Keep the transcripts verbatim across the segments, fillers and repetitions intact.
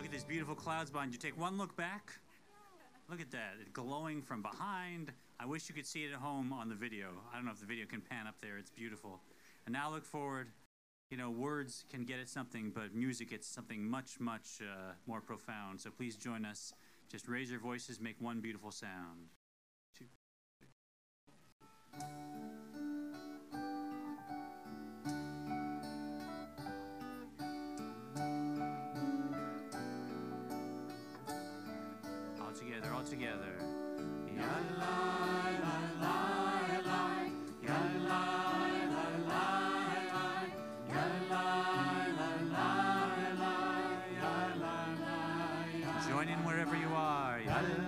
Look at these beautiful clouds behind you. Take one look back. Look at that. It's glowing from behind. I wish you could see it at home on the video. I don't know if the video can pan up there. It's beautiful. And now look forward. You know, words can get at something, but music gets something much, much uh, more profound. So please join us. Just raise your voices, make one beautiful sound. Two. All together, all together. Join in wherever you are.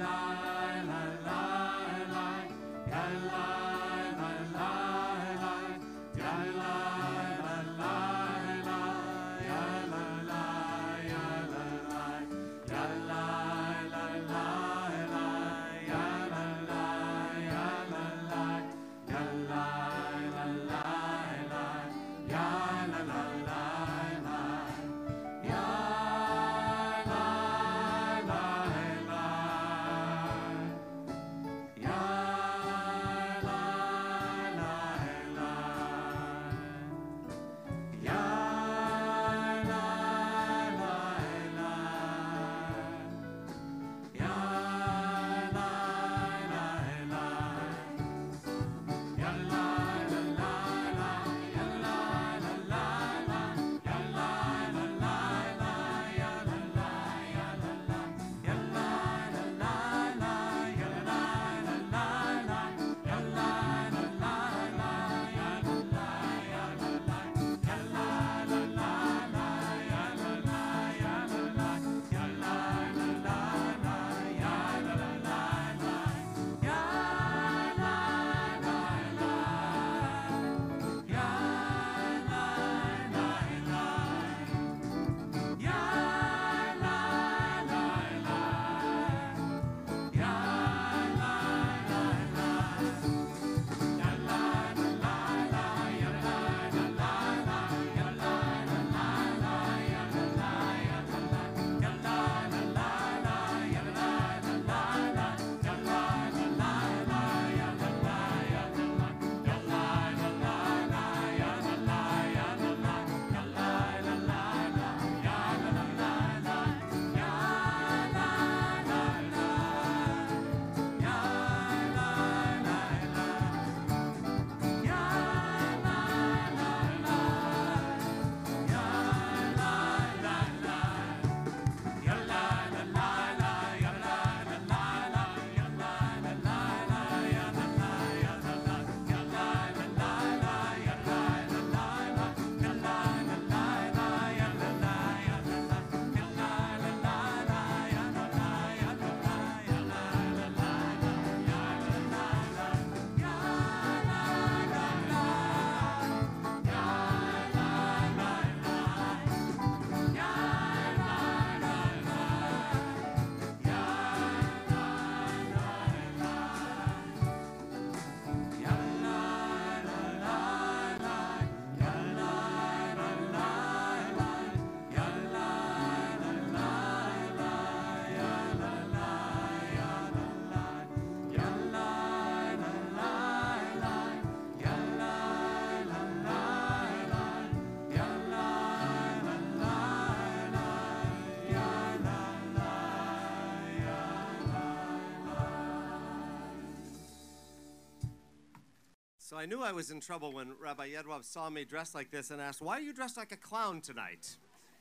So I knew I was in trouble when Rabbi Yedwab saw me dressed like this and asked, why are you dressed like a clown tonight?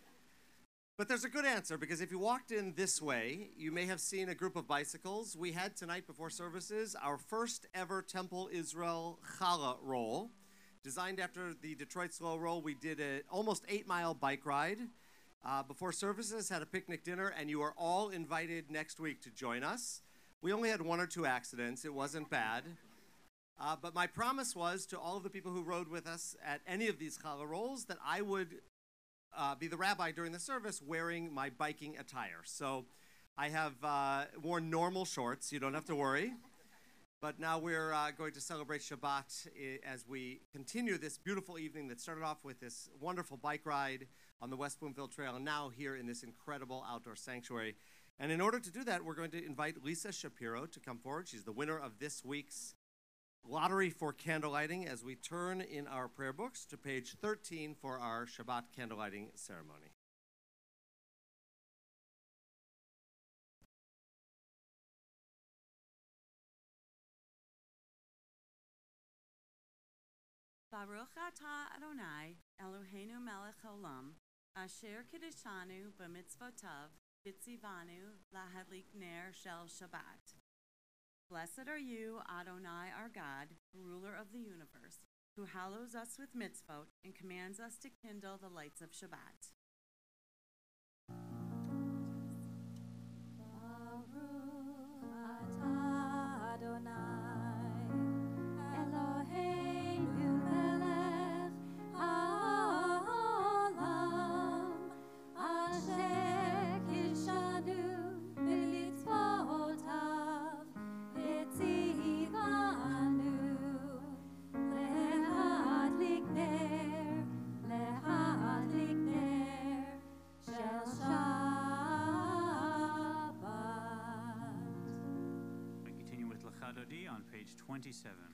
But there's a good answer, because if you walked in this way, you may have seen a group of bicycles. We had tonight before services our first ever Temple Israel challah roll. Designed after the Detroit Slow Roll, we did an almost eight-mile bike ride. Uh, before services, had a picnic dinner, and you are all invited next week to join us. We only had one or two accidents. It wasn't bad. Uh, but my promise was to all of the people who rode with us at any of these challah rolls that I would uh, be the rabbi during the service wearing my biking attire. So I have uh, worn normal shorts. You don't have to worry. But now we're uh, going to celebrate Shabbat as we continue this beautiful evening that started off with this wonderful bike ride, on the West Bloomfield Trail, and now here in this incredible outdoor sanctuary. And in order to do that, we're going to invite Lisa Shapiro to come forward. She's the winner of this week's lottery for candlelighting as we turn in our prayer books to page thirteen for our Shabbat candlelighting ceremony. Baruch atah Adonai, Eloheinu melech haolam, asher kiddushanu b'mitzvotav, b'tzivanu lahadlik ner shel Shabbat. Blessed are you, Adonai our God, ruler of the universe, who hallows us with mitzvot and commands us to kindle the lights of Shabbat. Baruch atah Adonai, Eloheinu melech haolam, asher kiddushanu b'mitzvotav, b'tzivanu lehadlik ner, lehadlik ner shel Shabbat. We continue with L'chadodi on page twenty-seven.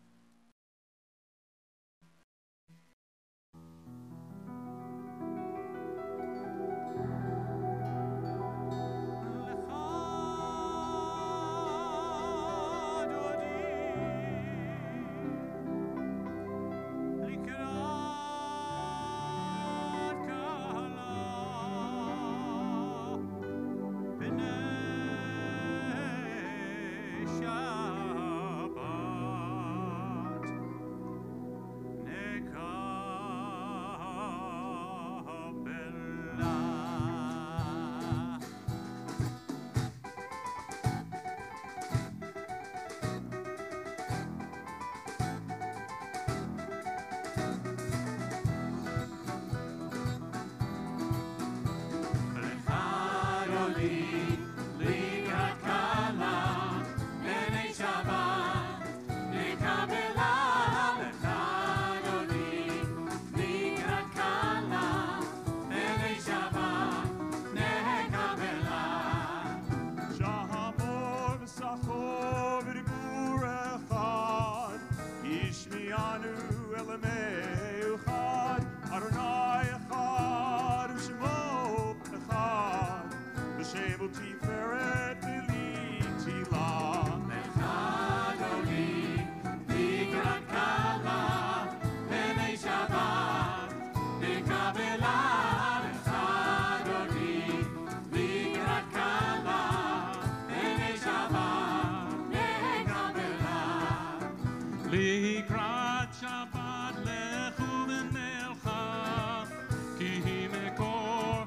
לקראת שבת לכו ונלכה, כי היא מקור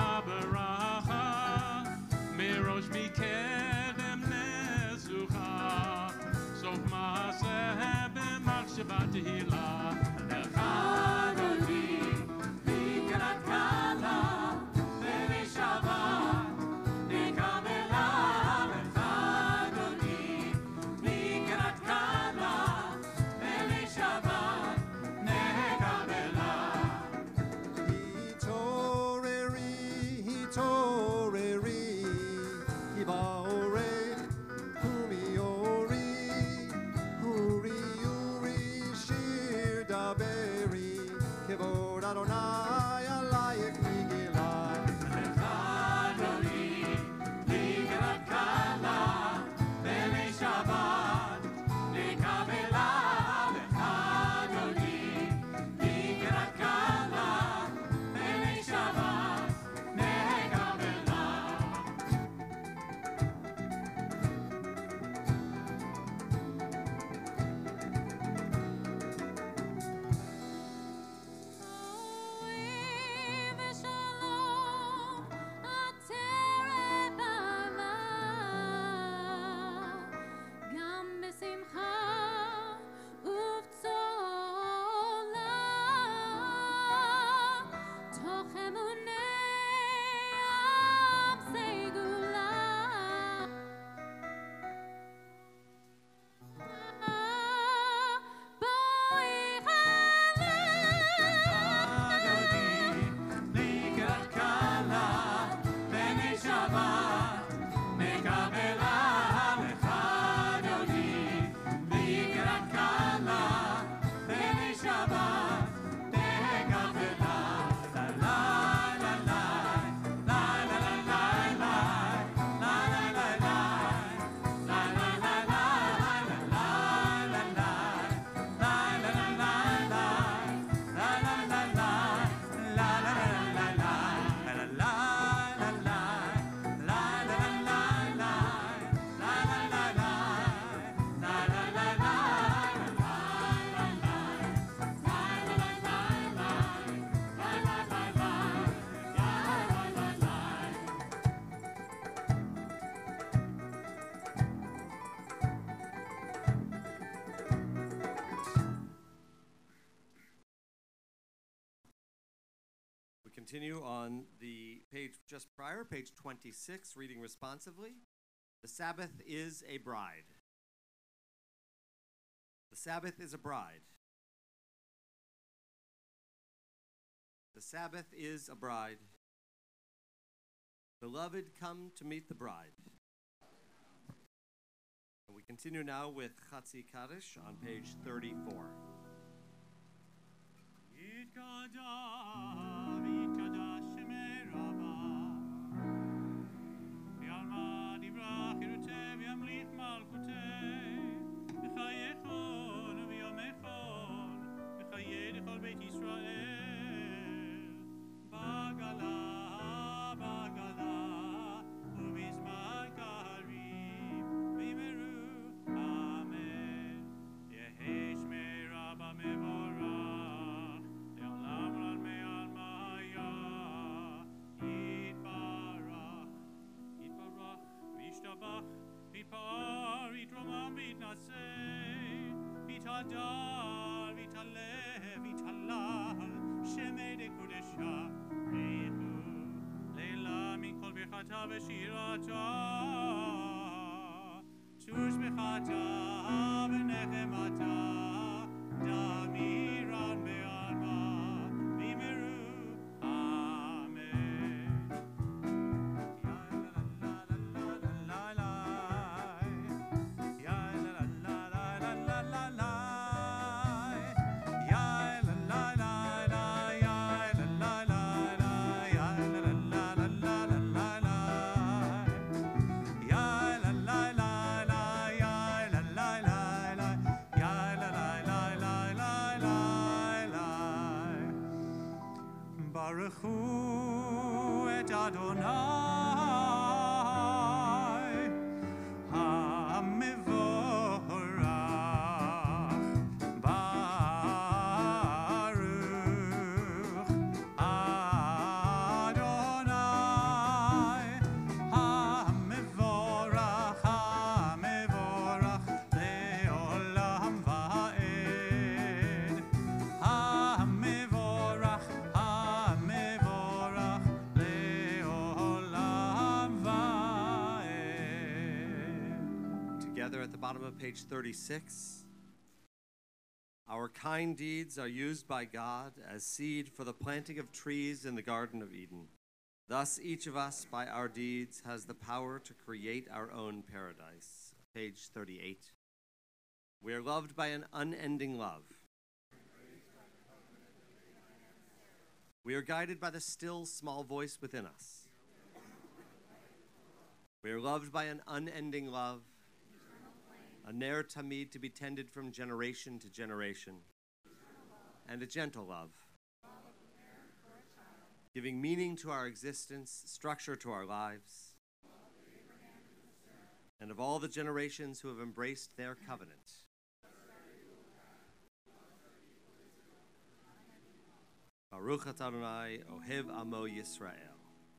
הברכה, מראש מקדם נסוכה, סוף מעשה במחשבה תהילה. לחדותי לקראת קלה בימי שבת נקבלה, לחדותי לקראת קלה continue on the page just prior, page twenty-six, reading responsively. The Sabbath is a bride. The Sabbath is a bride. The Sabbath is a bride. Beloved, come to meet the bride. And we continue now with Chatzi Kaddish on page thirty-four. Vitadar, Vitale, Vitalal, Shemede Kudesha, Rehu, Leila Mikol Bechata Veshirata, Tush Bechata Benechemata, Damiran Be'alma, Vimeru, Amen. Baruch Hu et Adonai HaMevorach Baruch Adonai HaMevorach HaMevorach Le'olam Va'ed HaMevorach HaMevorach Le'olam Va'ed. Together at the bottom of page thirty-six. Our kind deeds are used by God as seed for the planting of trees in the Garden of Eden. Thus, each of us, by our deeds, has the power to create our own paradise. Page thirty-eight. We are loved by an unending love. We are guided by the still, small voice within us. We are loved by an unending love, a ner tamid to be tended from generation to generation, and a gentle love, giving meaning to our existence, structure to our lives, and of all the generations who have embraced their covenant. Baruch atah Adonai, Ohev Amo Yisrael.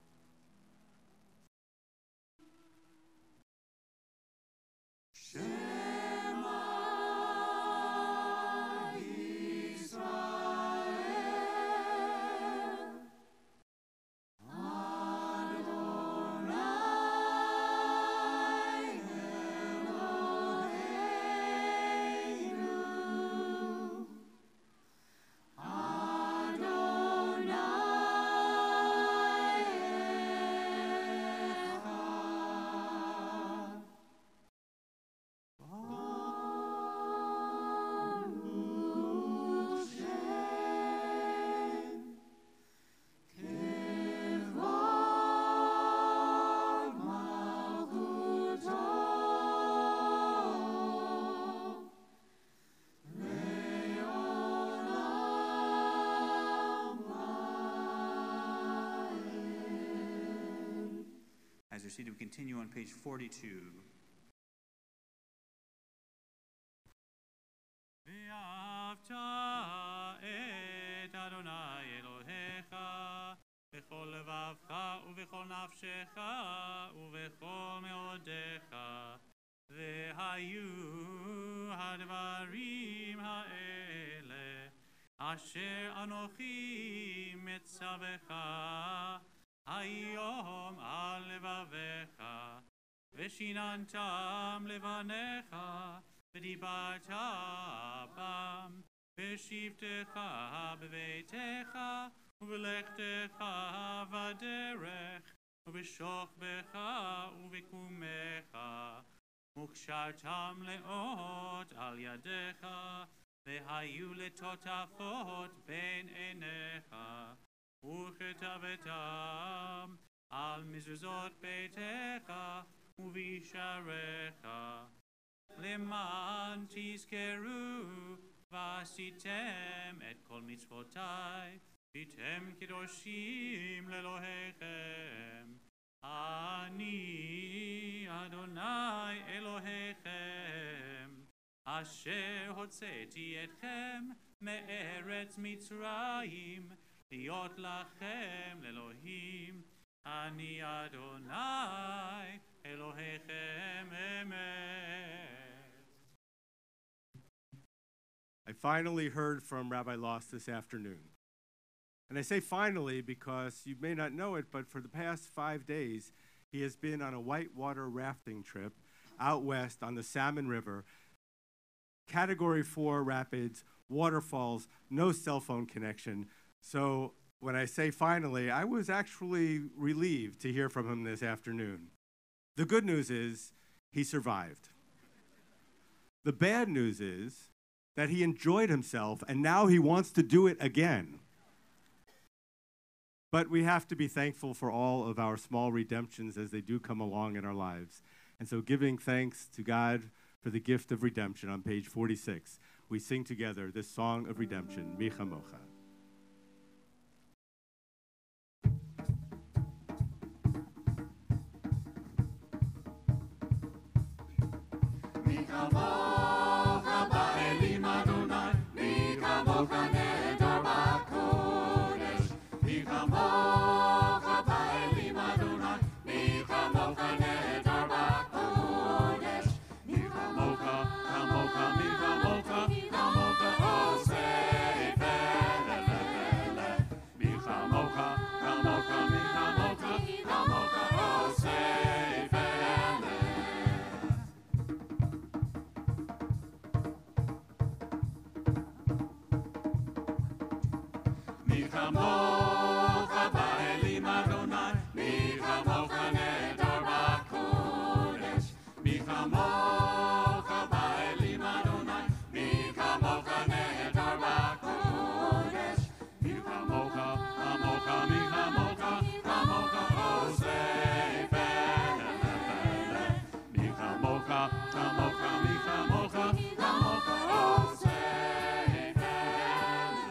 As you're seated, we continue on page forty-two. Ve'avta et Adonai Elohecha bechol levavcha uvechol nafshecha uvechol meodecha ve'hayu hadvarim ha'ele אשר אנוכי מצווך היום על לבביך, ושיננתם לבניך, ודיברת בם, בשבתך בביתך, ובלכתך בדרך, ובשוכבך ובקומך, וקשרתם לאות על ידיך, והיו לטוטפות בין עיניך, וכתבתם על מזוזות ביתך ובישעריך, למען תזכרו ועשיתם את כל מצוותיי, והייתם קדושים לאלוהיכם. אני אדוני אלוהיכם, אשר הוצאתי אתכם מארץ מצרים, להיות לכם לאלוהים. אני אדוני אלוהיכם אמת. I finally heard from Rabbi Loss this afternoon. And I say finally because you may not know it, but for the past five days, he has been on a whitewater rafting trip out west on the Salmon River, Category four rapids, waterfalls, no cell phone connection. So when I say finally, I was actually relieved to hear from him this afternoon. The good news is he survived. The bad news is that he enjoyed himself and now he wants to do it again. But we have to be thankful for all of our small redemptions as they do come along in our lives. And so giving thanks to God for the gift of redemption on page forty-six, we sing together this song of redemption, Mi Chamocha. Mi chamocha ba'elim Adonai, mi chamocha nehedar b'kodesh. Mi chamocha ba'elim Adonai, mi chamocha nehedar b'kodesh. Mi chamocha, chamocha, mi chamocha, chamocha osei vele vele. Mi chamocha, chamocha, mi chamocha, chamocha osei vele. Mi chamocha ba'elim Adonai, mi chamocha nehedar b'kodesh. Mi chamocha ba'elim Adonai, mi chamocha nehedar b'kodesh. Mi chamocha, chamocha, mi chamocha, chamocha osei vele vele. Mi chamocha, chamocha, mi chamocha, chamocha osei vele.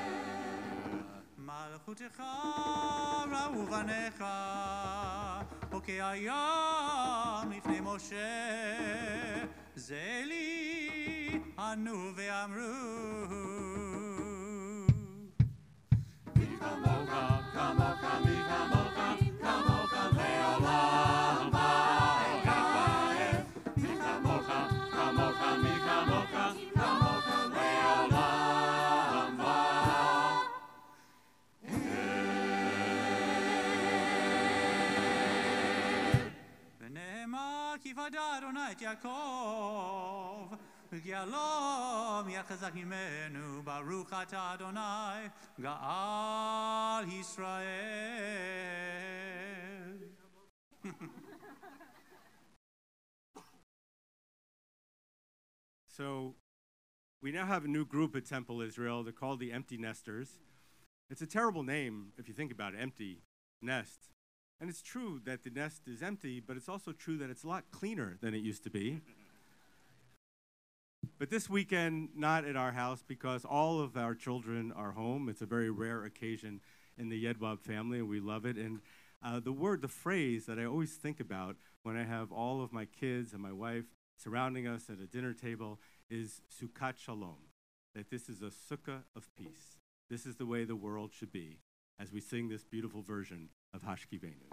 מלכותך ראו בניך, חוקי הים לפני משה, זה לי ענו ואמרו. Mi chamocha, chamocha, mi chamocha, chamocha le'olam va'ed va'ed. Mi chamocha, chamocha, mi chamocha, chamocha le'olam va'ed. ונאמר כי ודע אדוני את יעקב, וגאלום יחזק ממנו, ברוך אתה אדוני, גאל ישראל. So we now have a new group at Temple Israel. They're called the Empty Nesters. It's a terrible name if you think about it, empty nest. And it's true that the nest is empty, but it's also true that it's a lot cleaner than it used to be. But this weekend, not at our house because all of our children are home. It's a very rare occasion in the Yedwab family, and we love it. And uh, the word, the phrase that I always think about when I have all of my kids and my wife surrounding us at a dinner table is Sukkat Shalom, that this is a sukkah of peace. This is the way the world should be as we sing this beautiful version of Hashkivenu.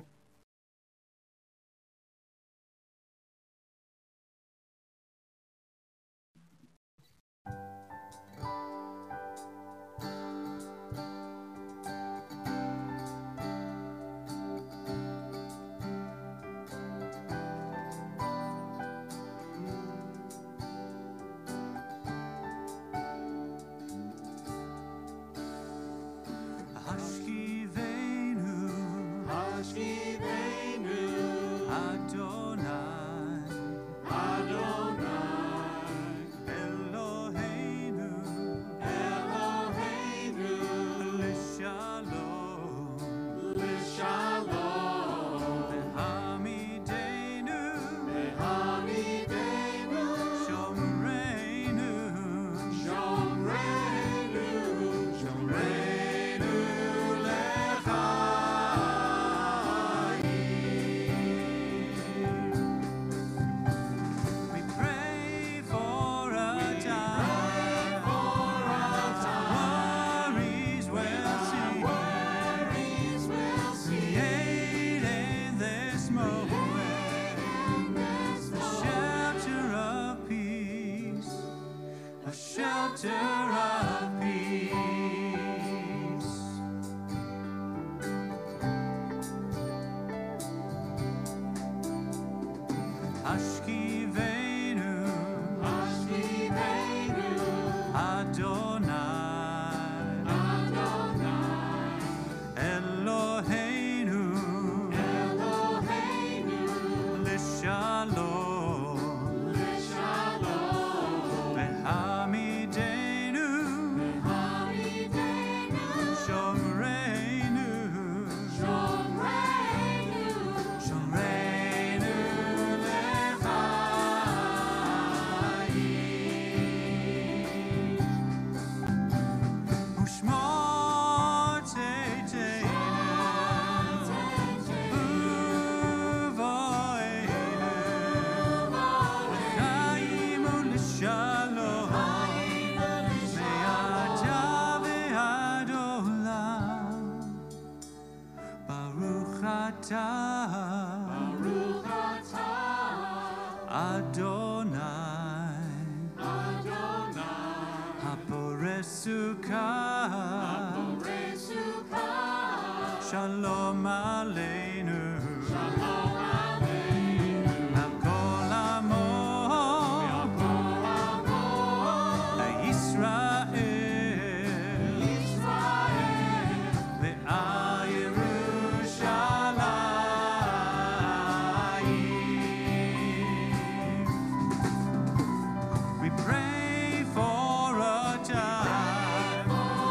shelter of peace. Ashkivenu, Ashkivenu, Adonai, Adonai, Eloheinu, Eloheinu, Lishalom, Shalom, Behamidenu, Hamidenu, Shomreinu, Shomreinu, Shomreinu lechayim. Ushmot teiteinu, uvoeinu, lechayim u'lishalom, me'ata ve'ad olam. Baruch atah Baruch atah, Adonai, Adonai, Haporesuka, Oresuka, Shalom Aleinu, Shalom Aleinu, Hakol Amo, Yisrael, Israel, Ve'al Yerushalayim. We pray for a time,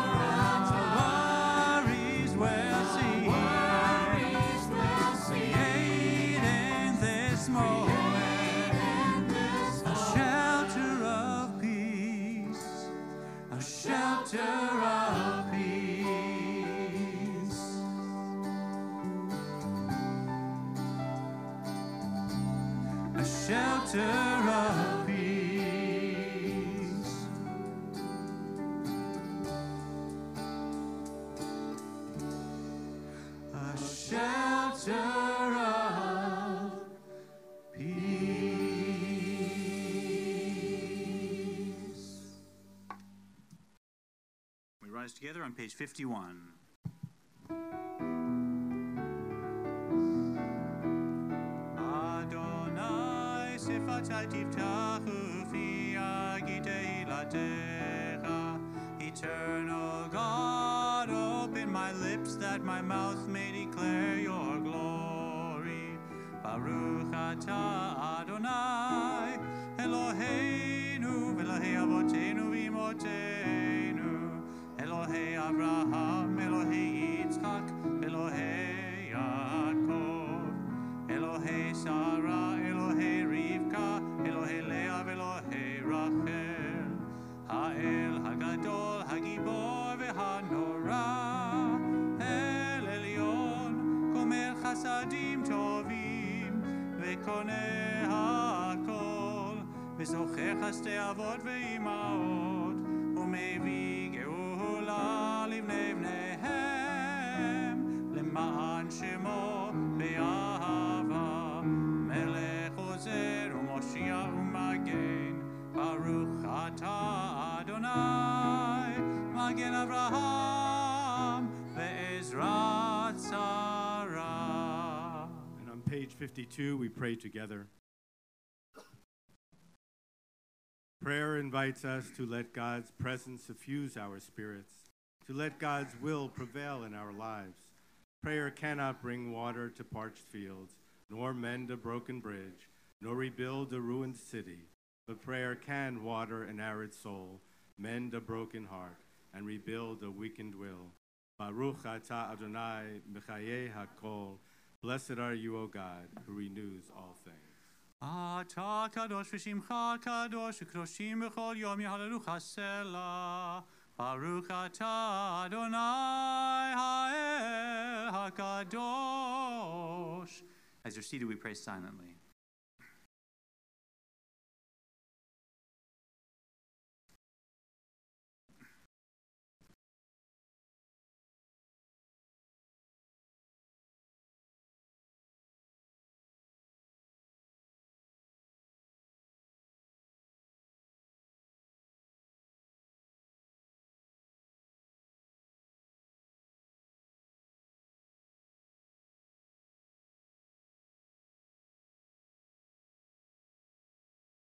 worries will cease. Peace will see Create in this moment a shelter of peace, a shelter of peace. A shelter of peace. A shelter of peace. We rise together on page fifty-one. Adonai sifatai tiftachu fi agitei latecha. Eternal God, open my lips that my mouth may declare your glory. Baruch atah Adonai, Eloheinu, Elohei avotenu v'imotenu, Elohei Abraham, Elohei Yitzchak, Elohei Yaakov, Elohei Sarah, Elohei Rivka, Elohei Leah, Elohei Rachel, Ha'el Hagadol, Hagibor v'Hanora, El Elyon, Gomer Chasadim Tovim, V'koneh Hakol, V'zocher Chastei Avot v'Imaot, U'mevii Geula livnei bneihem, L'ma'an Shemo be'ahava, Melech Ozer u'Moshiach u'Magen, Baruch atah Adonai, Magen Avraham, ve'ezrat Sarah. And on page fifty-two, we pray together. Prayer invites us to let God's presence suffuse our spirits, to let God's will prevail in our lives. Prayer cannot bring water to parched fields, nor mend a broken bridge, nor rebuild a ruined city. But prayer can water an arid soul, mend a broken heart, and rebuild a weakened will. Baruch atah Adonai Mechayeh Hakol. Blessed are you, O God, who renews all things. אתה קדוש ושמך קדוש וקדושים בכל יום יהללוך הסלע. ברוך אתה אדוני האל הקדוש. As you're seated, we pray silently.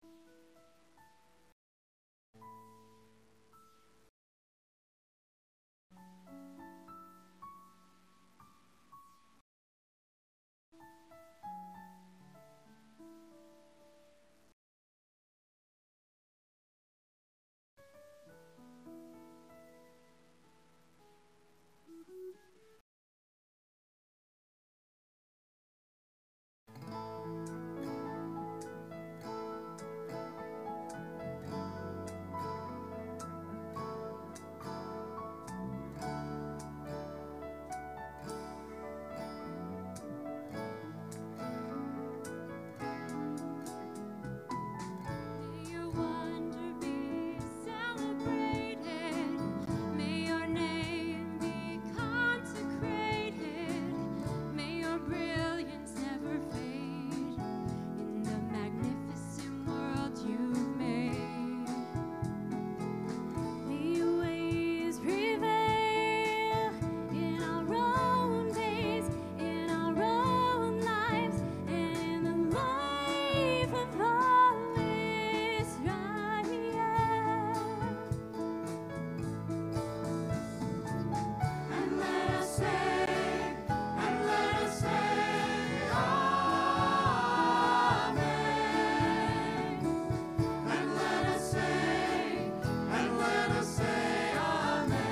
May your wonder be celebrated. May your name be consecrated. May your brilliance never fade in the magnificent world you've made. May your ways prevail in our own days, in our own lives, and in the life of all Israel. And let us say, and let us say, Amen. And let us say, and let us say, Amen.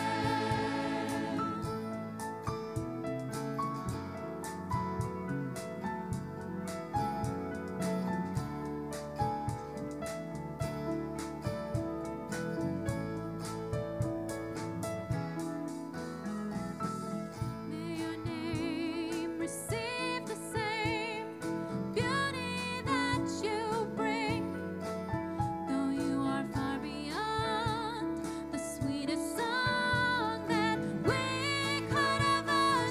May your name receive the same beauty that you bring, though you are far beyond the sweetest song that we could ever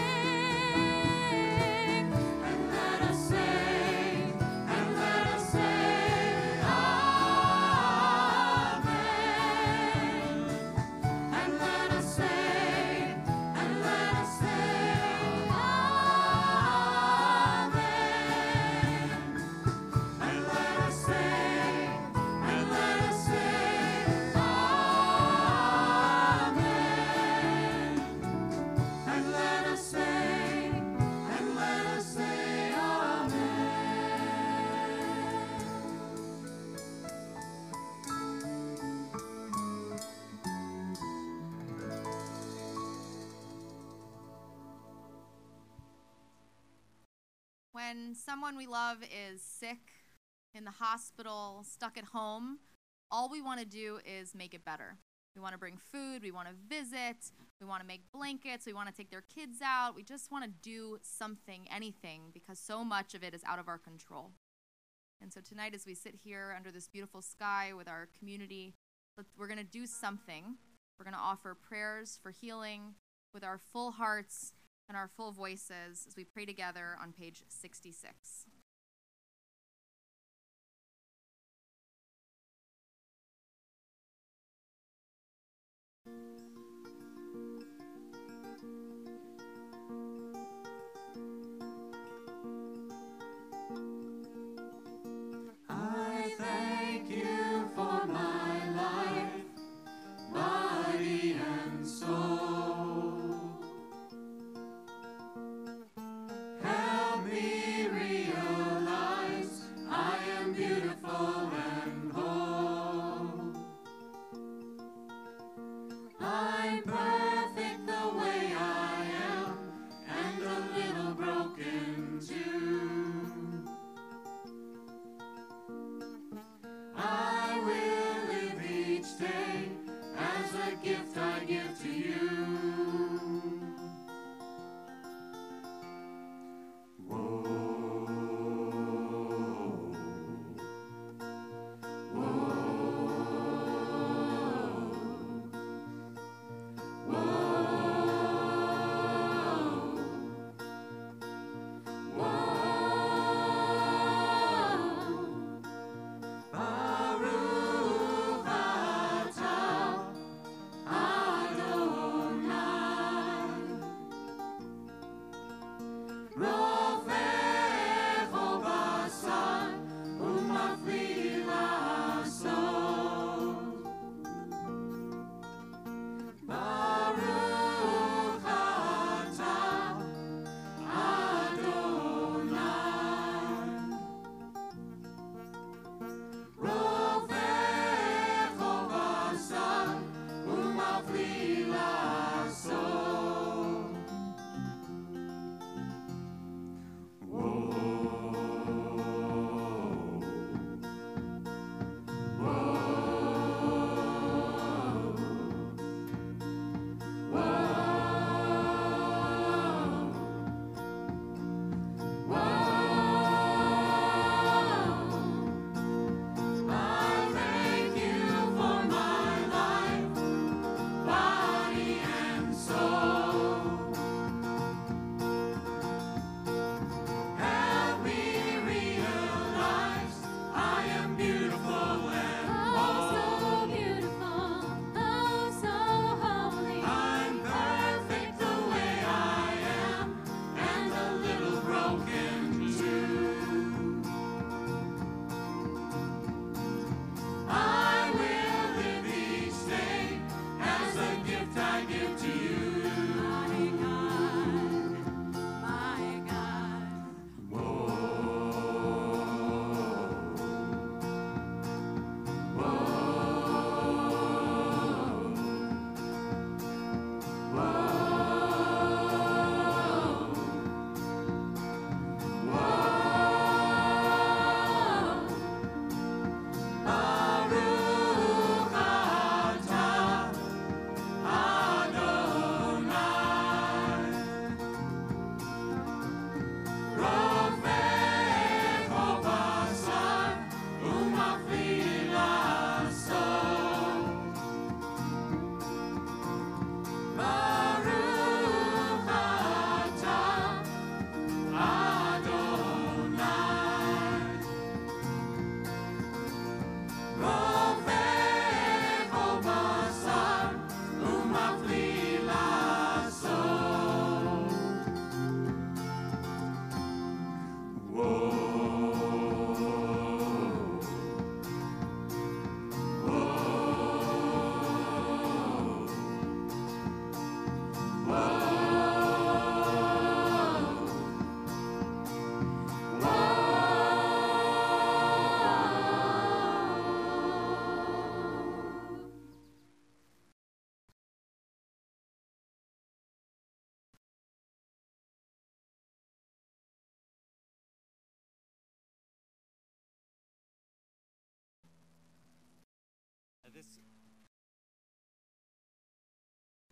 sing. And let us say, and let us say, Amen. And let us say, and let us say, Amen. And let us say, and let us say, Amen. And let us say, and let us say, When someone we love is sick, in the hospital, stuck at home, all we want to do is make it better. We want to bring food, we want to visit, we want to make blankets, we want to take their kids out. We just want to do something, anything, because so much of it is out of our control. And so tonight, as we sit here under this beautiful sky with our community, let's- we're going to do something. We're going to offer prayers for healing with our full hearts and our full voices as we pray together on page sixty-six. I thank you for my life, body and soul. Help me realize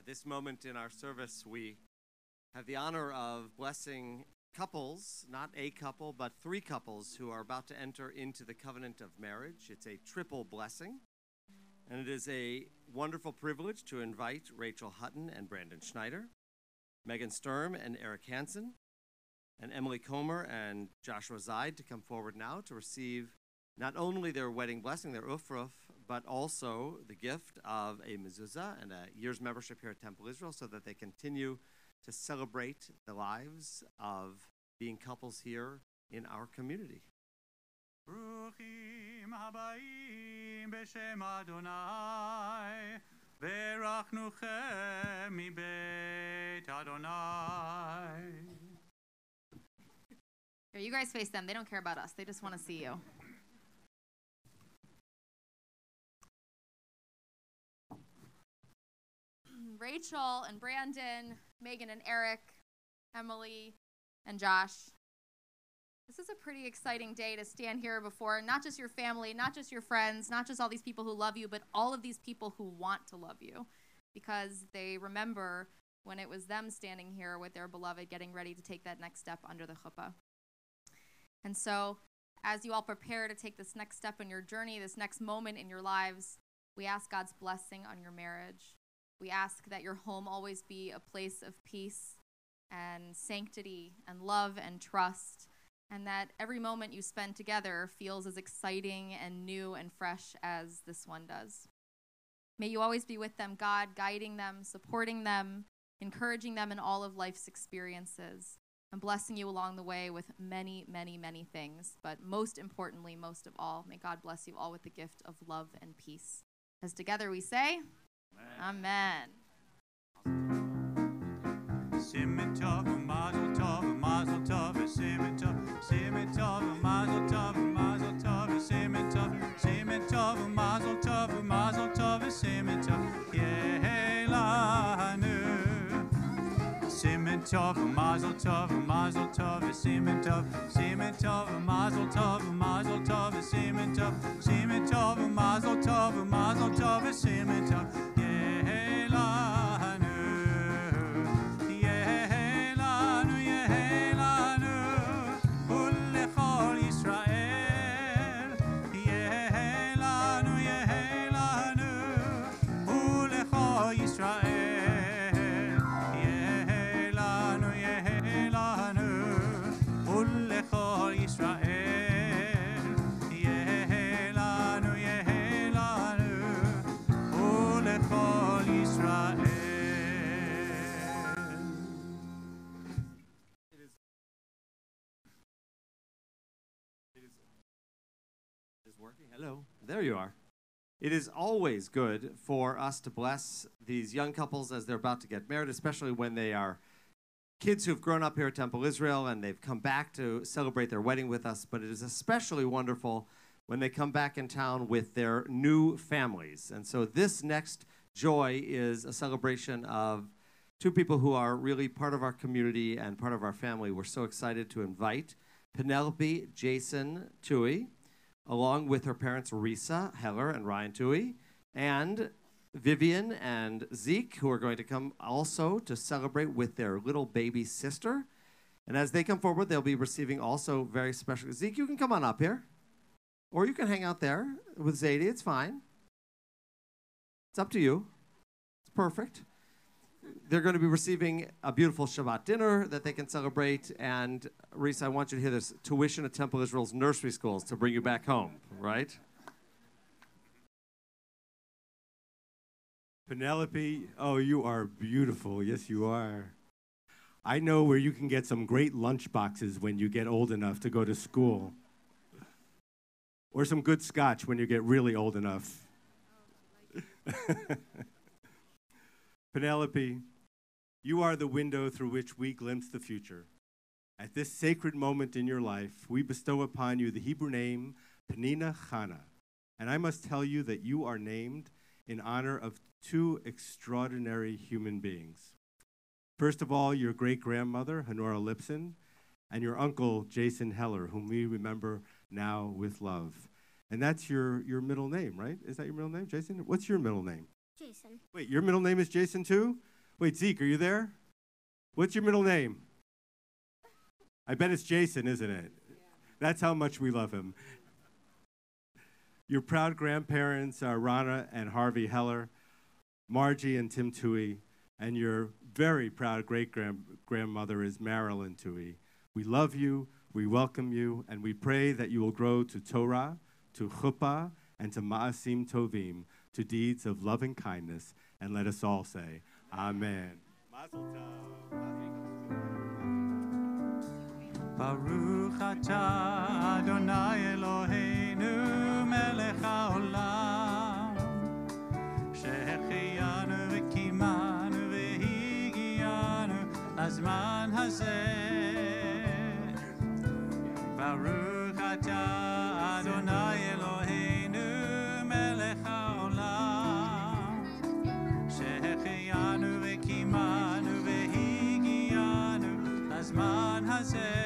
this moment in our service, we have the honor of blessing couples, not a couple, but three couples who are about to enter into the covenant of marriage. It's a triple blessing, and it is a wonderful privilege to invite Rachel Hutton and Brandon Schneider, Megan Sturm and Eric Hansen, and Emily Comer and Joshua Zaid to come forward now to receive not only their wedding blessing, their ufruf, but also the gift of a mezuzah and a year's membership here at Temple Israel so that they continue to celebrate the lives of being couples here in our community. Bruchim habayim b'shem Adonai, v'rachnuchem mi beit Adonai. Here, you guys face them. They don't care about us. They just want to see you. Rachel and Brandon, Megan and Eric, Emily and Josh. This is a pretty exciting day to stand here before not just your family, not just your friends, not just all these people who love you, but all of these people who want to love you because they remember when it was them standing here with their beloved getting ready to take that next step under the chuppah. And so as you all prepare to take this next step in your journey, this next moment in your lives, we ask God's blessing on your marriage. We ask that your home always be a place of peace and sanctity and love and trust, and that every moment you spend together feels as exciting and new and fresh as this one does. May you always be with them, God, guiding them, supporting them, encouraging them in all of life's experiences, and blessing you along the way with many, many, many things. But most importantly, most of all, may God bless you all with the gift of love and peace. As together we say, Amen. Simen tov, mazel tov, mazel tov, simen tov, simen tov, mazel tov, mazel tov, simen tov, simen tov, mazel tov, mazel tov, simen tov, yehelanu. Simen tov, mazel tov, mazel tov, simen tov, simen tov, mazel tov, mazel tov, simen tov, simen tov, mazel tov, mazel tov, simen tov, yehelanu. Yehelanu, yehelanu, ulechol Yisrael. Yehelanu, yehelanu, ulechol Yisrael. Yehelanu, yehelanu, ulechol Yisrael. Yehelanu, yehelanu, ulechol Yisrael. Is working? Hello. There you are. It is always good for us to bless these young couples as they're about to get married, especially when they are kids who've grown up here at Temple Israel and they've come back to celebrate their wedding with us. But it is especially wonderful when they come back in town with their new families. And so this next joy is a celebration of two people who are really part of our community and part of our family. We're so excited to invite Penelope Jason Tui, along with her parents Risa Heller and Ryan Tui, and Vivian and Zeke, who are going to come also to celebrate with their little baby sister. And as they come forward, they'll be receiving also very special. Zeke, you can come on up here. Or you can hang out there with Zadie. It's fine. It's up to you. It's perfect. They're going to be receiving a beautiful Shabbat dinner that they can celebrate. And, Reese, I want you to hear this. Tuition at Temple Israel's nursery schools to bring you back home, right? Penelope, oh, you are beautiful. Yes, you are. I know where you can get some great lunch boxes when you get old enough to go to school. Or some good scotch when you get really old enough. Penelope, you are the window through which we glimpse the future. At this sacred moment in your life, we bestow upon you the Hebrew name Penina Chana. And I must tell you that you are named in honor of two extraordinary human beings. First of all, your great-grandmother, Honora Lipson, and your uncle, Jason Heller, whom we remember now with love. And that's your, your middle name, right? Is that your middle name, Jason? What's your middle name? Jason. Wait, your middle name is Jason too? Wait, Zeke, are you there? What's your middle name? I bet it's Jason, isn't it? That's how much we love him. Your proud grandparents are Rana and Harvey Heller, Margie and Tim Toohey, and your very proud great-grandmother is Marilyn Toohey. We love you, we welcome you, and we pray that you will grow to Torah, to chuppah, and to ma'asim tovim, to deeds of loving kindness. And let us all say, Amen. Mazel tov. Baruch atah Adonai Eloheinu melech haolam שהחיינו וקיימנו והגיענו לזמן הזה. ברוך אתה אדוני אלוהינו מלך העולם שהחיינו וקיימנו והגיענו לזמן הזה.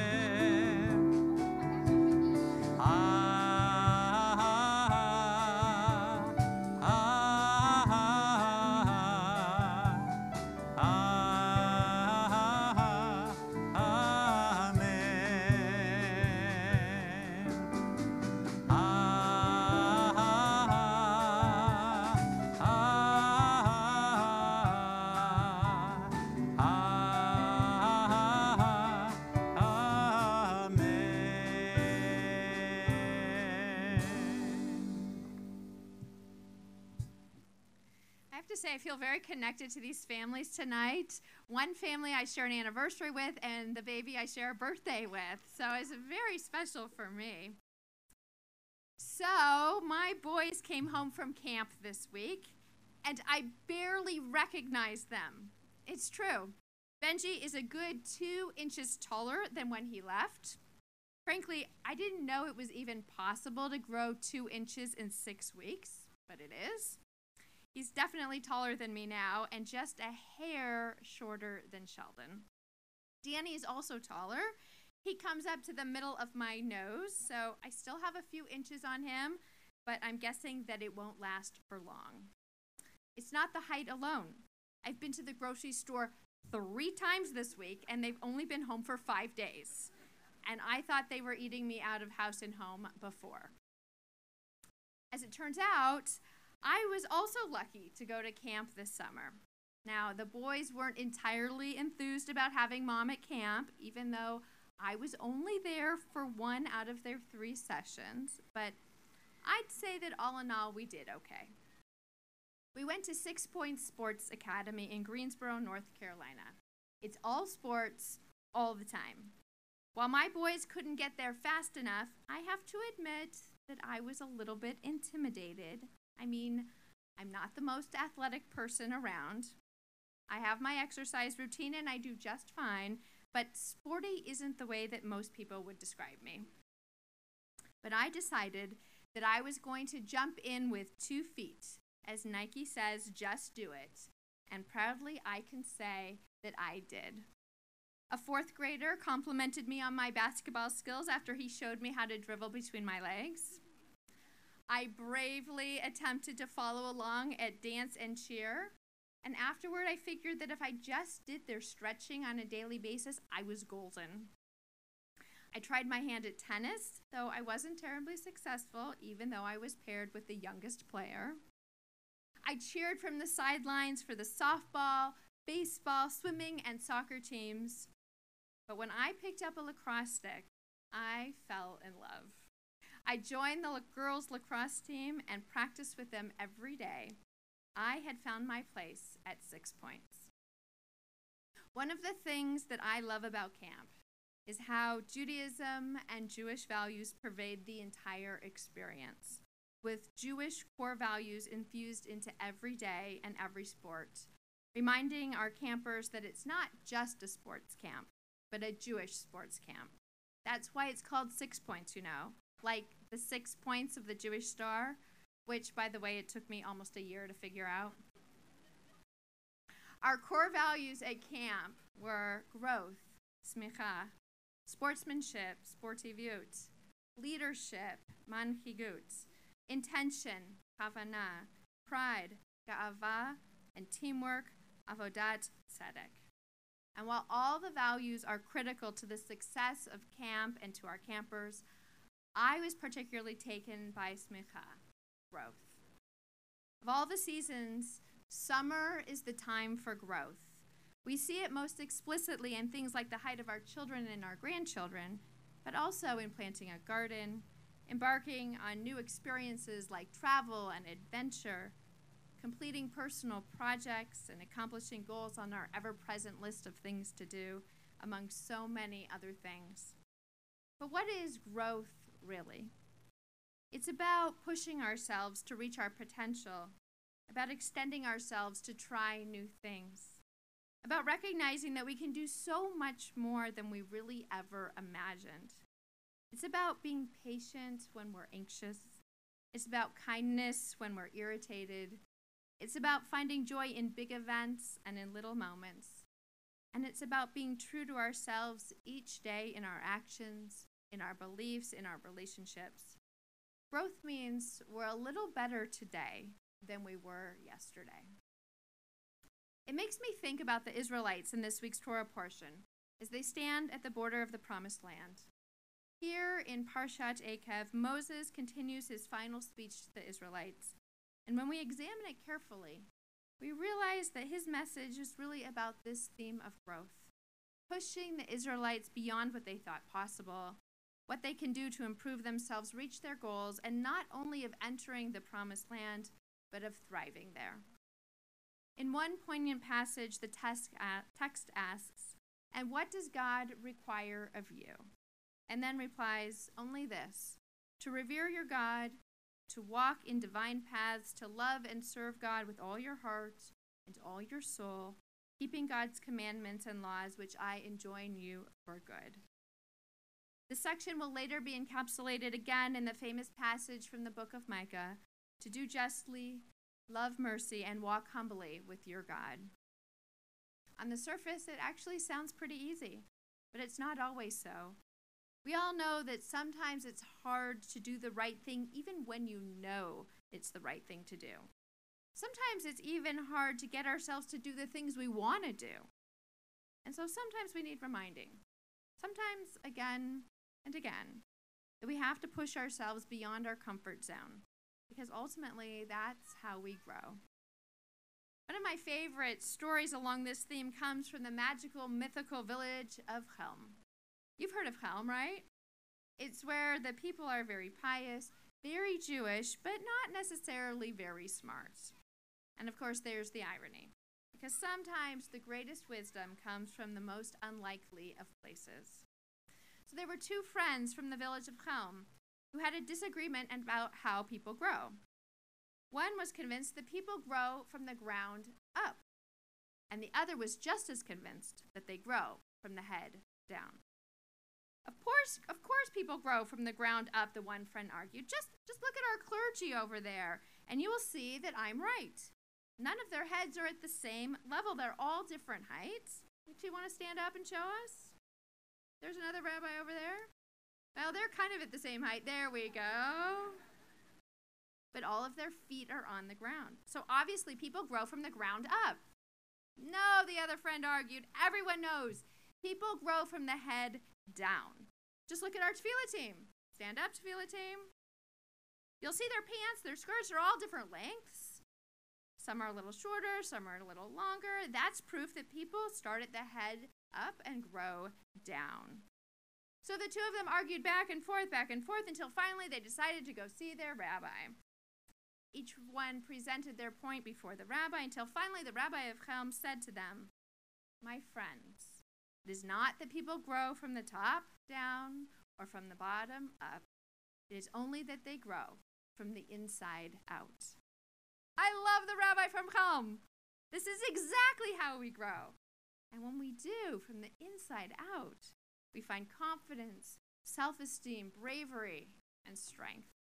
I feel very connected to these families tonight. One family I share an anniversary with, and the baby I share a birthday with. So it's very special for me. So my boys came home from camp this week, and I barely recognized them. It's true. Benji is a good two inches taller than when he left. Frankly, I didn't know it was even possible to grow two inches in six weeks, but it is. He's definitely taller than me now and just a hair shorter than Sheldon. Danny is also taller. He comes up to the middle of my nose, so I still have a few inches on him, but I'm guessing that it won't last for long. It's not the height alone. I've been to the grocery store three times this week, and they've only been home for five days. And I thought they were eating me out of house and home before. As it turns out, I was also lucky to go to camp this summer. Now, the boys weren't entirely enthused about having mom at camp, even though I was only there for one out of their three sessions, but I'd say that all in all, we did okay. We went to Six Points Sports Academy in Greensboro, North Carolina. It's all sports, all the time. While my boys couldn't get there fast enough, I have to admit that I was a little bit intimidated. I mean, I'm not the most athletic person around. I have my exercise routine and I do just fine, but sporty isn't the way that most people would describe me. But I decided that I was going to jump in with two feet. As Nike says, just do it. And proudly I can say that I did. A fourth grader complimented me on my basketball skills after he showed me how to dribble between my legs. I bravely attempted to follow along at dance and cheer, and afterward I figured that if I just did their stretching on a daily basis, I was golden. I tried my hand at tennis, though I wasn't terribly successful, even though I was paired with the youngest player. I cheered from the sidelines for the softball, baseball, swimming, and soccer teams, but when I picked up a lacrosse stick, I fell in love. I joined the girls' lacrosse team and practiced with them every day. I had found my place at Six Points. One of the things that I love about camp is how Judaism and Jewish values pervade the entire experience, with Jewish core values infused into every day and every sport, reminding our campers that it's not just a sports camp, but a Jewish sports camp. That's why it's called Six Points, you know. Like the six points of the Jewish star, which, by the way, it took me almost a year to figure out. Our core values at camp were growth, smicha, sportsmanship, sportivut, leadership, manhigut, intention, kavanah, pride, ga'ava, and teamwork, avodat tzedek. And while all the values are critical to the success of camp and to our campers, I was particularly taken by smicha, growth. Of all the seasons, summer is the time for growth. We see it most explicitly in things like the height of our children and our grandchildren, but also in planting a garden, embarking on new experiences like travel and adventure, completing personal projects, and accomplishing goals on our ever-present list of things to do, among so many other things. But what is growth, really? It's about pushing ourselves to reach our potential, about extending ourselves to try new things, about recognizing that we can do so much more than we really ever imagined. It's about being patient when we're anxious. It's about kindness when we're irritated. It's about finding joy in big events and in little moments. And it's about being true to ourselves each day in our actions, in our beliefs, in our relationships. Growth means we're a little better today than we were yesterday. It makes me think about the Israelites in this week's Torah portion as they stand at the border of the Promised Land. Here in Parshat Ekev, Moses continues his final speech to the Israelites. And when we examine it carefully, we realize that his message is really about this theme of growth, pushing the Israelites beyond what they thought possible, what they can do to improve themselves, reach their goals, and not only of entering the Promised Land, but of thriving there. In one poignant passage, the text asks, "And what does God require of you?" And then replies, "Only this, to revere your God, to walk in divine paths, to love and serve God with all your heart and all your soul, keeping God's commandments and laws, which I enjoin you for good." The section will later be encapsulated again in the famous passage from the book of Micah, to do justly, love mercy, and walk humbly with your God. On the surface, it actually sounds pretty easy, but it's not always so. We all know that sometimes it's hard to do the right thing even when you know it's the right thing to do. Sometimes it's even hard to get ourselves to do the things we want to do. And so sometimes we need reminding, sometimes again and again, that we have to push ourselves beyond our comfort zone, because ultimately that's how we grow. One of my favorite stories along this theme comes from the magical, mythical village of Chelm. You've heard of Chelm, right? It's where the people are very pious, very Jewish, but not necessarily very smart. And of course, there's the irony, because sometimes the greatest wisdom comes from the most unlikely of places. So there were two friends from the village of Chelm who had a disagreement about how people grow. One was convinced that people grow from the ground up, and the other was just as convinced that they grow from the head down. Of course, of course people grow from the ground up, the one friend argued. Just, just look at our clergy over there, and you will see that I'm right. None of their heads are at the same level. They're all different heights. You two want to stand up and show us? There's another rabbi over there. Well, they're kind of at the same height. There we go. But all of their feet are on the ground. So obviously people grow from the ground up. No, the other friend argued. Everyone knows. People grow from the head down. Just look at our tefillah team. Stand up, tefillah team. You'll see their pants, their skirts are all different lengths. Some are a little shorter, some are a little longer. That's proof that people start at the head up and grow down. So the two of them argued back and forth, back and forth, until finally they decided to go see their rabbi. Each one presented their point before the rabbi, until finally the rabbi of Chelm said to them, "My friends, it is not that people grow from the top down or from the bottom up. It is only that they grow from the inside out." I love the rabbi from Chelm. This is exactly how we grow. And when we do from the inside out, we find confidence, self-esteem, bravery, and strength.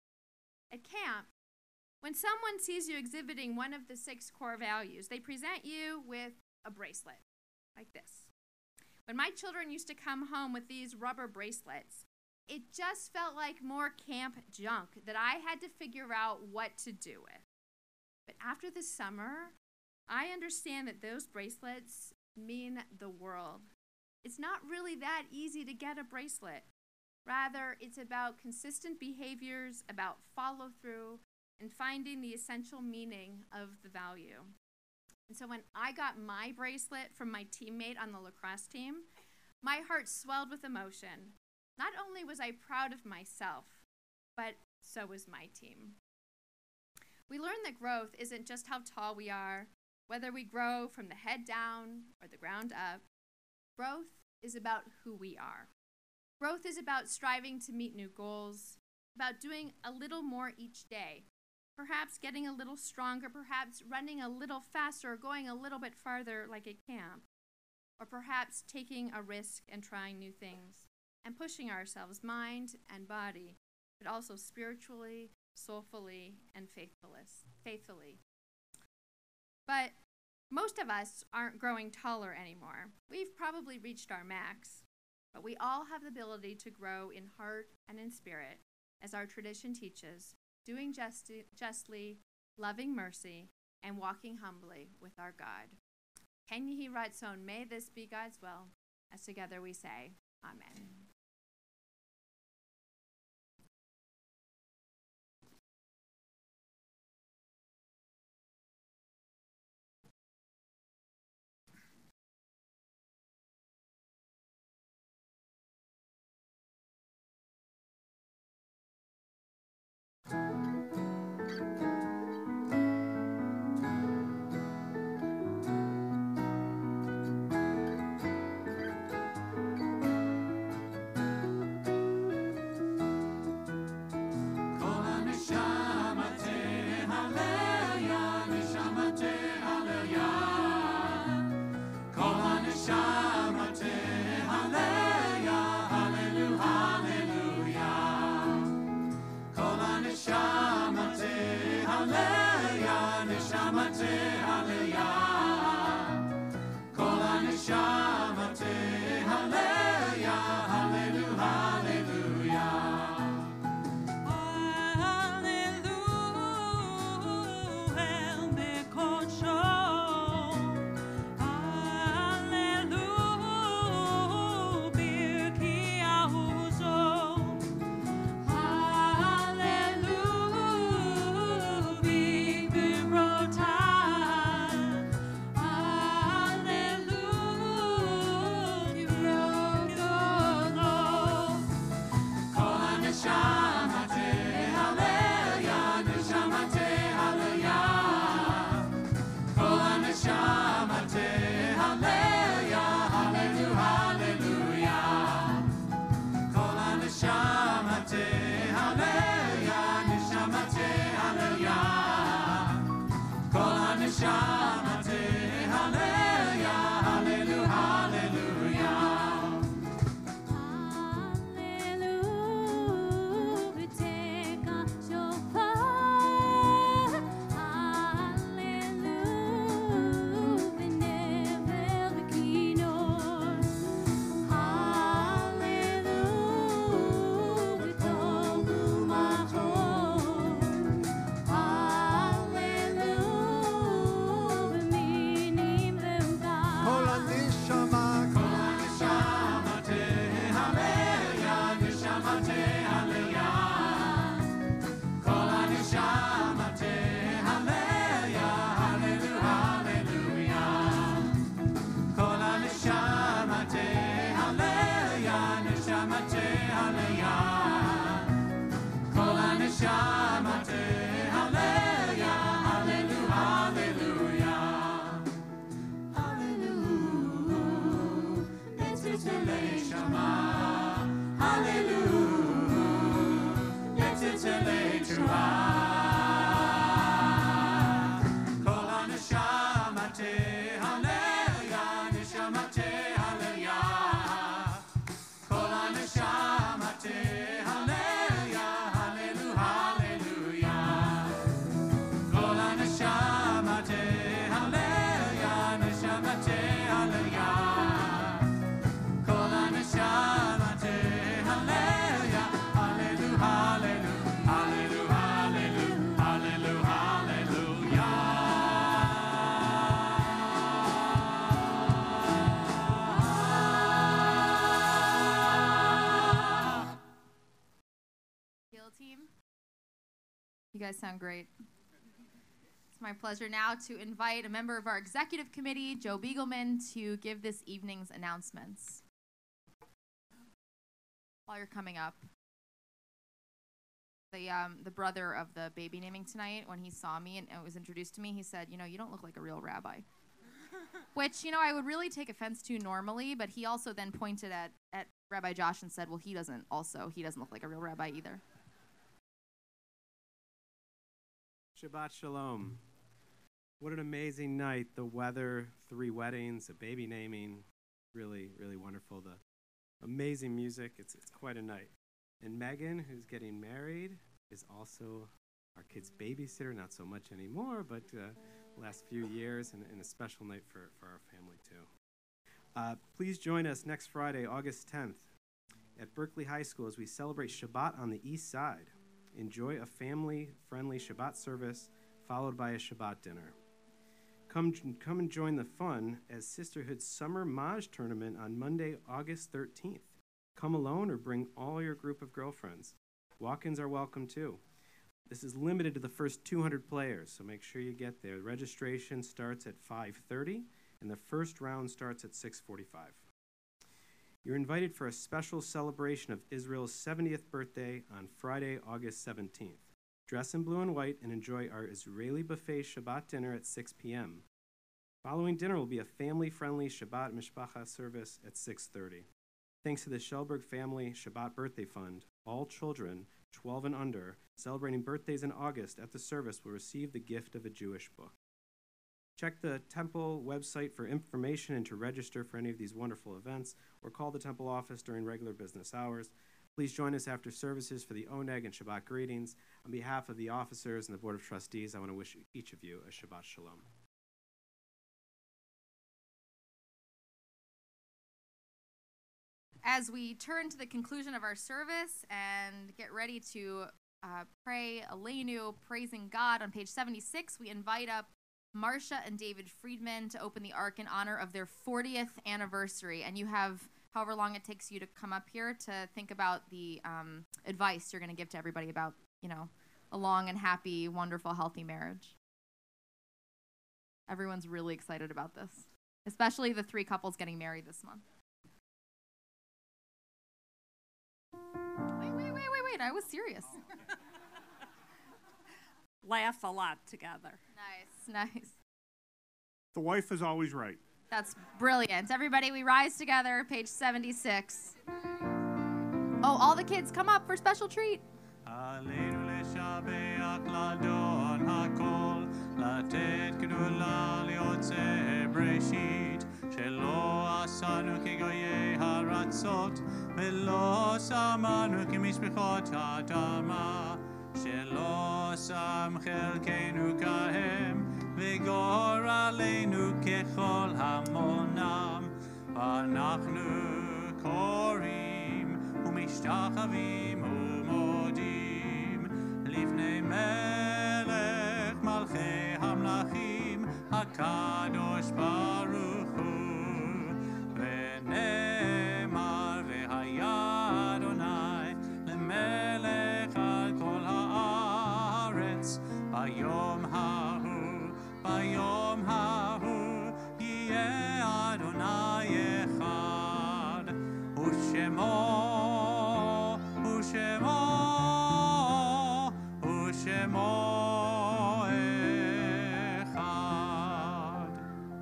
At camp, when someone sees you exhibiting one of the six core values, they present you with a bracelet like this. When my children used to come home with these rubber bracelets, it just felt like more camp junk that I had to figure out what to do with. But after the summer, I understand that those bracelets mean the world. It's not really that easy to get a bracelet. Rather, it's about consistent behaviors, about follow-through, and finding the essential meaning of the value. And so when I got my bracelet from my teammate on the lacrosse team, my heart swelled with emotion. Not only was I proud of myself, but so was my team. We learned that growth isn't just how tall we are, whether we grow from the head down or the ground up. Growth is about who we are. Growth is about striving to meet new goals, about doing a little more each day, perhaps getting a little stronger, perhaps running a little faster or going a little bit farther like at camp, or perhaps taking a risk and trying new things and pushing ourselves, mind and body, but also spiritually, soulfully, and faithfully. But most of us aren't growing taller anymore. We've probably reached our max, but we all have the ability to grow in heart and in spirit, as our tradition teaches, doing just, justly, loving mercy, and walking humbly with our God. Ken Yehi Ratzon, may this be God's will, as together we say, Amen. Hallelujah, You guys sound great. It's my pleasure now to invite a member of our executive committee, Joe Beagleman, to give this evening's announcements. While you're coming up, the um, the brother of the baby naming tonight, when he saw me and it was introduced to me, he said, you know, you don't look like a real rabbi. Which, you know, I would really take offense to normally, but he also then pointed at, at Rabbi Josh and said, well, he doesn't also, he doesn't look like a real rabbi either. Shabbat Shalom. What an amazing night. The weather, three weddings, a baby naming, really, really wonderful. The amazing music, it's, it's quite a night. And Megan, who's getting married, is also our kid's babysitter, not so much anymore, but uh, last few years, and, and a special night for, for our family too. Uh, please join us next Friday, August tenth, at Berkeley High School as we celebrate Shabbat on the East Side. Enjoy a family-friendly Shabbat service, followed by a Shabbat dinner. Come, come and join the fun as Sisterhood's Summer Maj Tournament on Monday, August thirteenth. Come alone or bring all your group of girlfriends. Walk-ins are welcome too. This is limited to the first two hundred players, so make sure you get there. Registration starts at five thirty, and the first round starts at six forty-five. You're invited for a special celebration of Israel's seventieth birthday on Friday, August seventeenth. Dress in blue and white and enjoy our Israeli buffet Shabbat dinner at six p.m. Following dinner will be a family-friendly Shabbat Mishpacha service at six thirty. Thanks to the Shellberg Family Shabbat Birthday Fund, all children twelve and under celebrating birthdays in August at the service will receive the gift of a Jewish book. Check the temple website for information and to register for any of these wonderful events, or call the temple office during regular business hours. Please join us after services for the Oneg and Shabbat greetings. On behalf of the officers and the Board of Trustees, I want to wish each of you a Shabbat Shalom. As we turn to the conclusion of our service and get ready to uh, pray Aleinu, praising God, on page seventy-six, we invite up Marcia and David Friedman to open the Ark in honor of their fortieth anniversary. And you have however long it takes you to come up here to think about the um, advice you're going to give to everybody about, you know, a long and happy, wonderful, healthy marriage. Everyone's really excited about this, especially the three couples getting married this month. Wait, wait, wait, wait, wait. I was serious. Laugh a lot together. Nice, nice. The wife is always right. That's brilliant. Everybody, we rise together, page seventy-six. Oh, all the kids, come up for special treat. עלינו לשבח לאדון הכל, לתת גדולה ליוצא בראשית, שלא עשנו כגויי הרצות, ולא שמנו כמשפחות האדמה, שלא שם חלקנו כהם, וגורלנו ככל המונם, ואנחנו קוראים ומשתחווים ומודים לפני מלך מלכי המלכים הקדוש ברוך הוא, ונאמר והיה אדוני למלך על כל הארץ ביום ההוא, ביום ההוא יהיה אדוני אחד, ושמו ושמו ושמו אחד.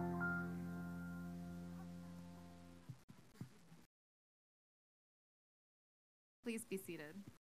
Please be seated.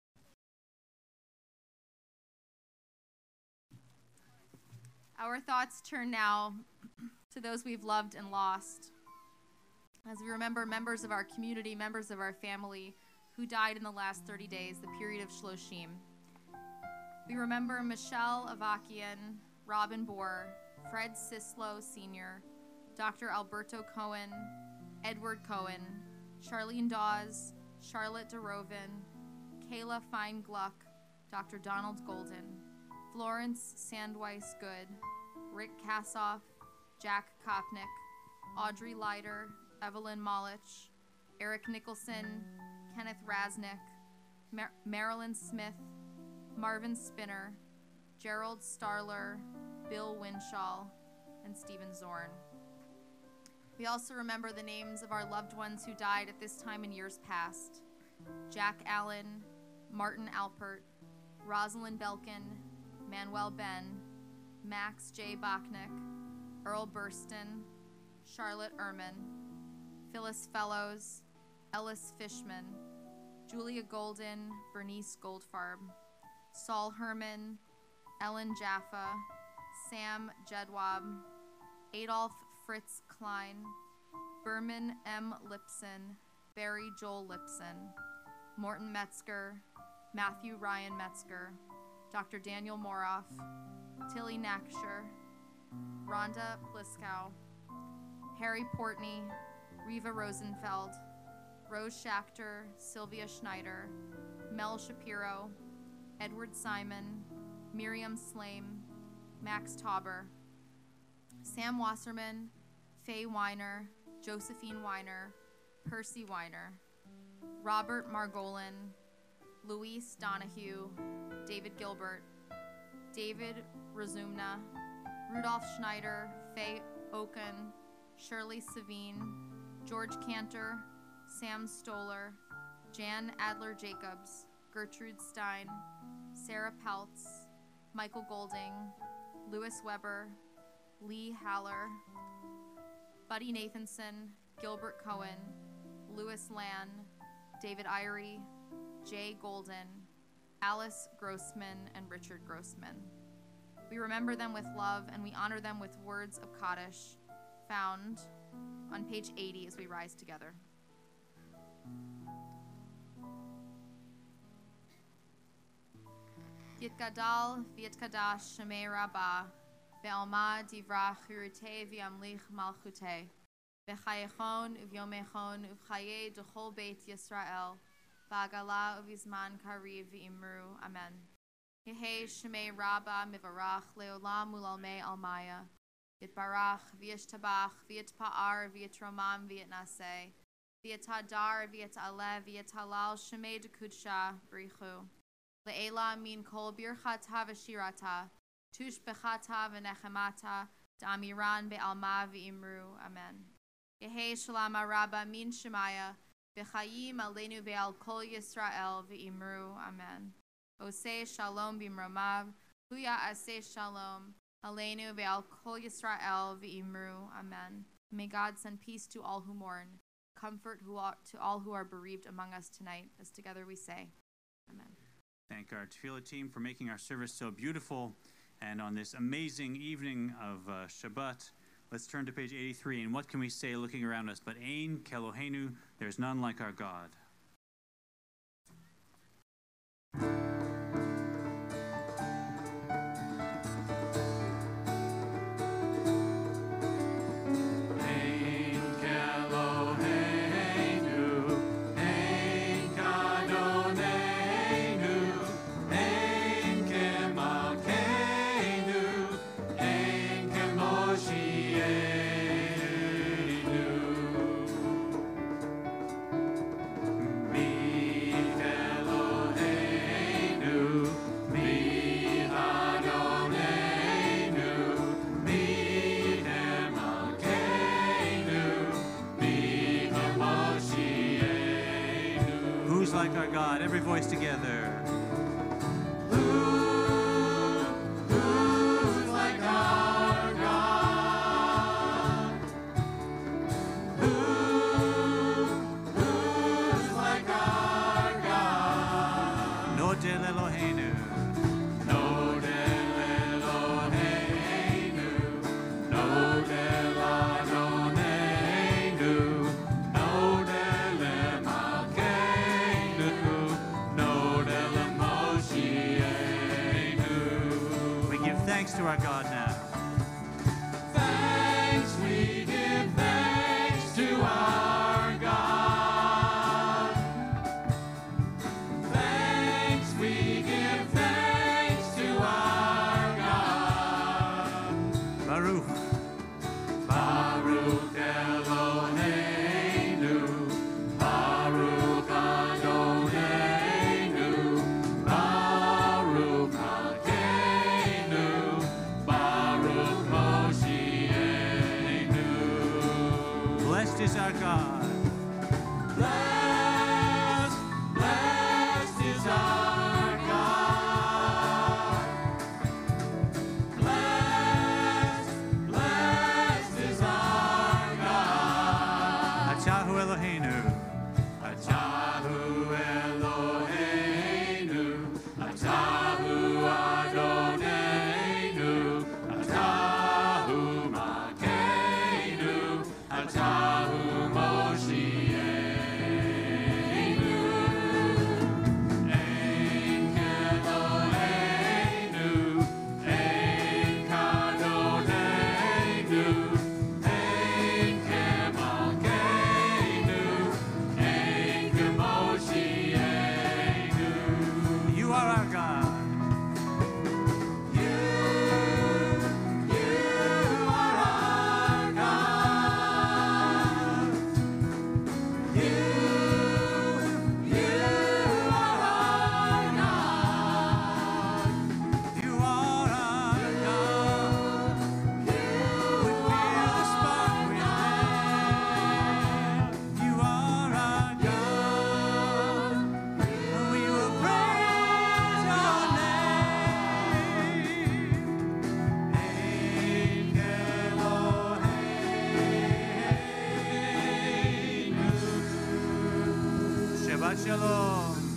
Our thoughts turn now to those we've loved and lost, as we remember members of our community, members of our family who died in the last thirty days, the period of Shloshim. We remember Michelle Avakian, Robin Bohr, Fred Sislo Senior, Doctor Alberto Cohen, Edward Cohen, Charlene Dawes, Charlotte DeRoven, Kayla Fine-Gluck, Doctor Donald Golden, Florence Sandweiss Good, Rick Kassoff, Jack Kopnick, Audrey Leiter, Evelyn Molich, Eric Nicholson, Kenneth Rasnick, Mar- Marilyn Smith, Marvin Spinner, Gerald Starler, Bill Winshaw, and Stephen Zorn. We also remember the names of our loved ones who died at this time in years past. Jack Allen, Martin Alpert, Rosalind Belkin, Manuel Ben, Max J. Bachnick, Earl Burston, Charlotte Ehrman, Phyllis Fellows, Ellis Fishman, Julia Golden, Bernice Goldfarb, Saul Herman, Ellen Jaffa, Sam Jedwab, Adolf Fritz Klein, Berman M. Lipson, Barry Joel Lipson, Morton Metzger, Matthew Ryan Metzger, Doctor Daniel Moroff, Tilly Nacksher, Rhonda Bliskow, Harry Portney, Reva Rosenfeld, Rose Schachter, Sylvia Schneider, Mel Shapiro, Edward Simon, Miriam Slame, Max Tauber, Sam Wasserman, Faye Weiner, Josephine Weiner, Percy Weiner, Robert Margolin, Luis Donahue, David Gilbert, David Razumna, Rudolph Schneider, Faye Oken, Shirley Savine, George Cantor, Sam Stoller, Jan Adler-Jacobs, Gertrude Stein, Sarah Peltz, Michael Golding, Louis Weber, Lee Haller, Buddy Nathanson, Gilbert Cohen, Louis Land, David Irie, Jay Golden, Alice Grossman, and Richard Grossman. We remember them with love and we honor them with words of Kaddish found on page eighty as we rise together. Yitgadal v'yitkadash shemei rabah ve'alma divrach chirutei v'yamlich malchutei v'chayechon uvyomechon uvchaye d'chol beit Yisrael v'agala uvizman kariv v'imru. Amen. Yehei shemei rabah mivarach leolam ulalmei almaya yitbarach v'yishtabach v'yitpa'ar v'yitromam v'yitnaseh v'yitadar v'yitaleh v'yitalal shemei d'kudsha brichu Le'ela min kol birchata v'shirata, tush bechata v'nechemata, da'amiran be'alma v'imru. Amen. Yehei shalom araba min shemaya, v'chayim aleinu ve'al kol Yisrael v'imru. Amen. Oseh shalom b'imromav, huya aseh shalom, aleinu ve'al kol Yisrael v'imru. Amen. May God send peace to all who mourn, comfort who are, to all who are bereaved among us tonight, as together we say, Amen. Thank our Tefillah team for making our service so beautiful. And on this amazing evening of uh, Shabbat, let's turn to page eighty-three. And what can we say looking around us? But Ein Kelohenu, there's none like our God. Like our God, every voice together. Who, who's like our God? Who, who's like our God? Nodel Eloheinu. Nodel Eloheinu. Nodel Adonenu. Nodel Emalkeinu. Thanks to our God now. Thanks, we give thanks to our God. Thanks, we give thanks to our God. Baruch. Baruch Eloheinu. Baruch Adonenu. Baruch Malkeinu. Blessed is our God. Blessed, blessed is our God. Blessed, blessed is our God. Atahu Eloheinu. Atahu Eloheinu, Atahu Adoneinu, Atahu Makeinu, Atahu Moshienu. Ein Keloheinu, Ein Kadoneinu, Ein Kemalkeinu, Ein Kemoshienu. You are our God. You, you are our God. You, you are our God. You are our God. We feel the spark within. You are our God. We will praise your name. Ein Eloheinu. Shabbat Shalom.